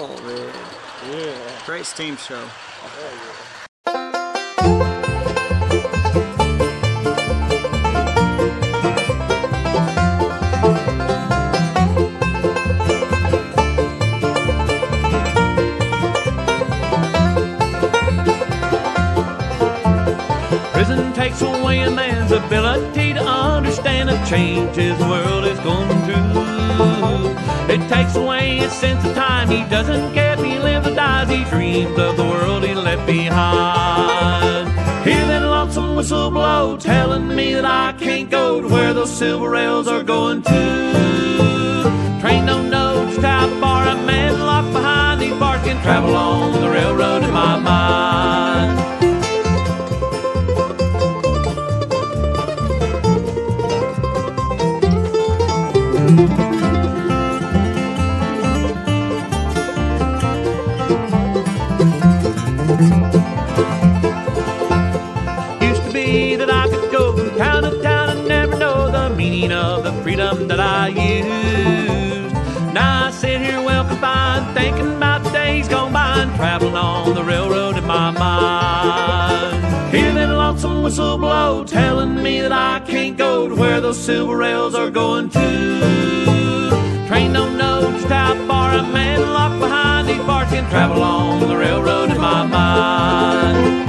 Oh, man. Yeah. Great steam show. Prison takes away a man's ability to understand the changes the world is going through. It takes away his sense of time. He doesn't care if he lives or dies. He dreams of the world he left behind. Hear that lonesome whistle blow, telling me that I can't go to where those silver rails are going to. Train don't know just how far a man locked behind these bars can travel on the railroad in my mind. Used to be that I could go from town to town and never know the meaning of the freedom that I used. Now I sit here well confined, thinking about the days gone by and traveling on the railroad in my mind. Hear that lonesome whistle blow, telling me that I can't go to where those silver rails are going to. Train don't know just how far a man locked behind these bars can travel on the railroad in my mind.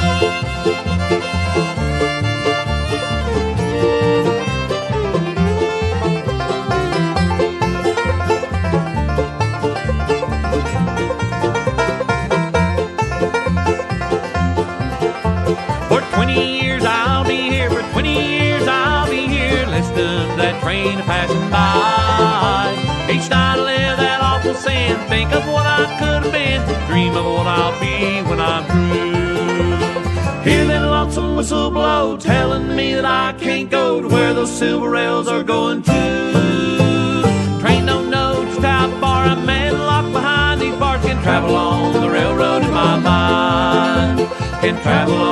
For 20 years I'll be here, for 20 years I'll be here, listening to that train passing by. Each night I live that awful sin, think of what I could have been, dream of what I'll be when I'm through. Hear that lonesome whistle blow, telling me that I can't go to where those silver rails are going to. Train don't know just how far a man locked behind these bars can travel on the railroad in my mind. Can travel